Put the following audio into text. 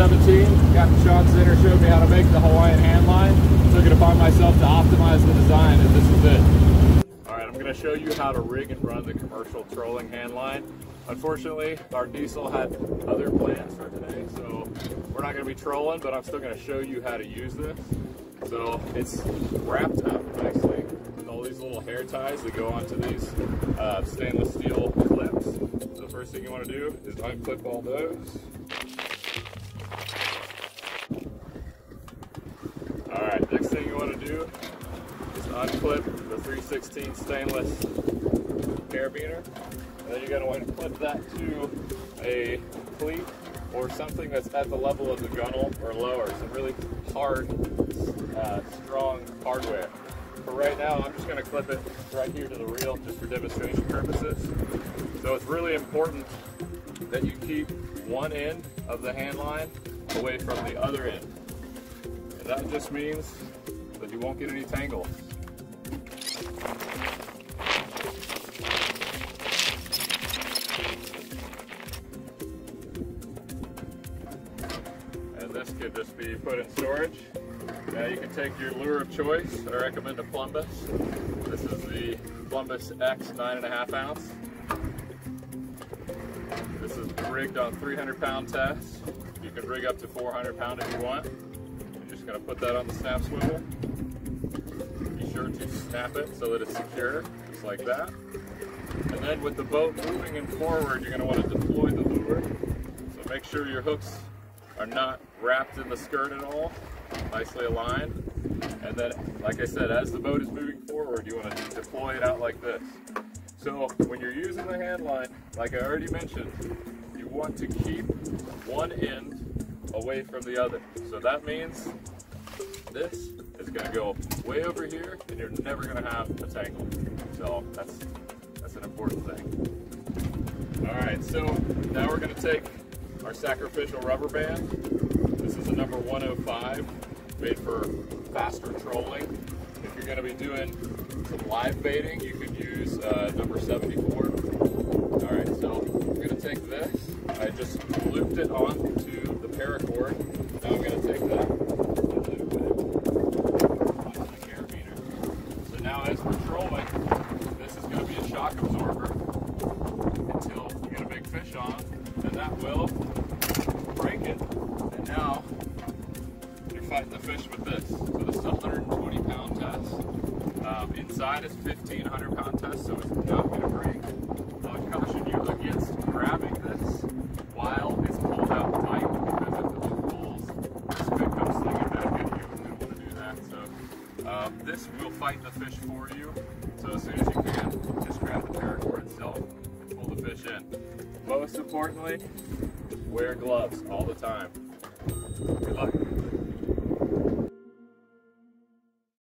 2017, Captain Sean Center showed me how to make the Hawaiian handline. Took it upon myself to optimize the design, and this is it. Alright, I'm going to show you how to rig and run the commercial trolling handline. Unfortunately, our diesel had other plans for today, so we're not going to be trolling, but I'm still going to show you how to use this. So it's wrapped up nicely with all these little hair ties that go onto these stainless steel clips. So the first thing you want to do is unclip all those. Alright, next thing you want to do is unclip the 3/16 stainless carabiner. And then you're going to want to clip that to a cleat or something that's at the level of the gunnel or lower. Some really hard, strong hardware. For right now, I'm just going to clip it right here to the reel just for demonstration purposes. So it's really important that you keep one end of the handline away from the other end. And that just means that you won't get any tangles. And this could just be put in storage. Now you can take your lure of choice. I recommend a Plumbus. This is the Plumbus X 9.5 ounce. This is rigged on 300-pound tests. You can rig up to 400-pound if you want. You're just going to put that on the snap swivel. Be sure to snap it so that it's secure, just like that. And then with the boat moving and forward, you're going to want to deploy the lure. So make sure your hooks are not wrapped in the skirt at all, nicely aligned. And then, like I said, as the boat is moving forward, you want to deploy it out like this. So when you're using the handline, like I already mentioned, you want to keep one end away from the other. So that means this is going to go way over here, and you're never going to have a tangle. So that's an important thing. All right, so now we're going to take our sacrificial rubber band. This is a number 105, made for faster trolling. If you're going to be doing some live baiting, you could use number 74. All right, so I'm going to take this. I just looped it onto the paracord. Now I'm going to take that and loop it onto the carabiner. So now as we're trolling, this is going to be a shock absorber until you get a big fish on, and that will break it. And now you're fighting the fish with this. So this is a 120-pound test. Inside is 1,500-pound test, so it's not going to break. I would caution you against grabbing this while it's pulled out tight, because if it pulls, this could come slinging back at you, and we don't want to do that. So this will fight the fish for you. So as soon as you can, just grab the paracord itself and pull the fish in. Most importantly, wear gloves all the time. Good luck.